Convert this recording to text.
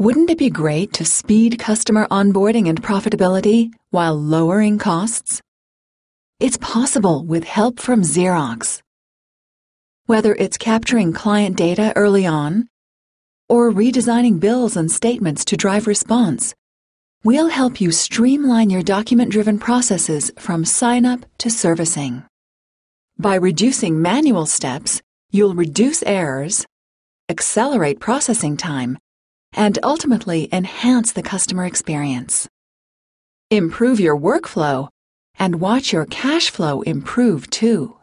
Wouldn't it be great to speed customer onboarding and profitability while lowering costs? It's possible with help from Xerox. Whether it's capturing client data early on or redesigning bills and statements to drive response, we'll help you streamline your document-driven processes from sign-up to servicing. By reducing manual steps, you'll reduce errors, accelerate processing time, and ultimately enhance the customer experience. Improve your workflow and watch your cash flow improve too.